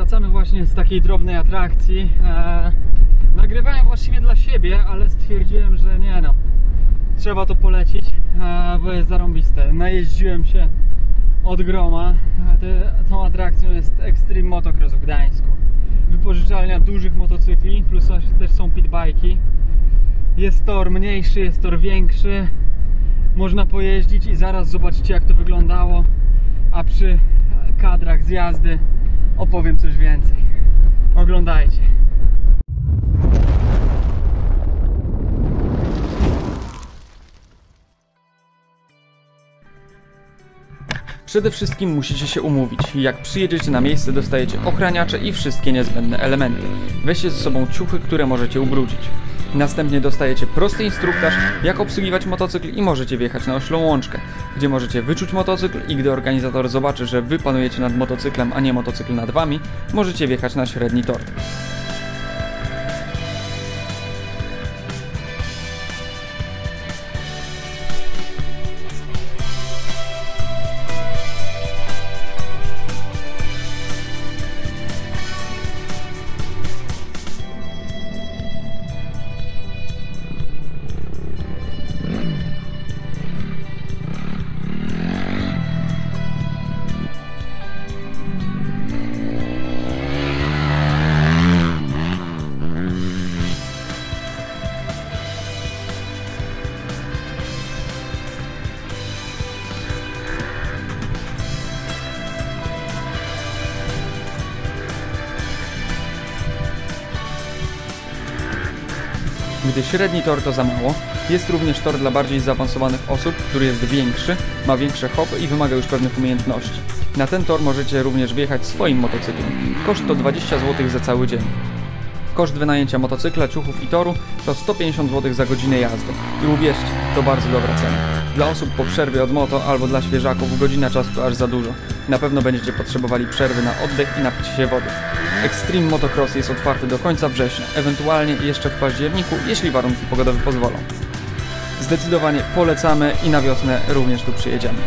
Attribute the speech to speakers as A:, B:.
A: wracamy właśnie z takiej drobnej atrakcji. Nagrywałem właściwie dla siebie, ale stwierdziłem, że nie no, trzeba to polecić, bo jest zarąbiste. Najeździłem się od groma. Tą atrakcją jest Extreme Motocross w Gdańsku. Wypożyczalnia dużych motocykli, plus też są pitbajki. Jest tor mniejszy, jest tor większy. Można pojeździć i zaraz zobaczycie, jak to wyglądało. A przy kadrach z jazdy opowiem coś więcej. Oglądajcie. Przede wszystkim musicie się umówić. Jak przyjedziecie na miejsce, dostajecie ochraniacze i wszystkie niezbędne elementy. Weźcie ze sobą ciuchy, które możecie ubrudzić. Następnie dostajecie prosty instruktaż, jak obsługiwać motocykl i możecie wjechać na oślą łączkę, gdzie możecie wyczuć motocykl i gdy organizator zobaczy, że wy panujecie nad motocyklem, a nie motocykl nad wami, możecie wjechać na średni tor. Gdy średni tor to za mało, jest również tor dla bardziej zaawansowanych osób, który jest większy, ma większe hopy i wymaga już pewnych umiejętności. Na ten tor możecie również wjechać swoim motocyklem. Koszt to 20 zł za cały dzień. Koszt wynajęcia motocykla, ciuchów i toru to 150 zł za godzinę jazdy. I uwierzcie, to bardzo dobra cena. Dla osób po przerwie od moto albo dla świeżaków godzina czasu to aż za dużo. Na pewno będziecie potrzebowali przerwy na oddech i napić się wody. Extreme Motocross jest otwarty do końca września, ewentualnie jeszcze w październiku, jeśli warunki pogodowe pozwolą. Zdecydowanie polecamy i na wiosnę również tu przyjedziemy.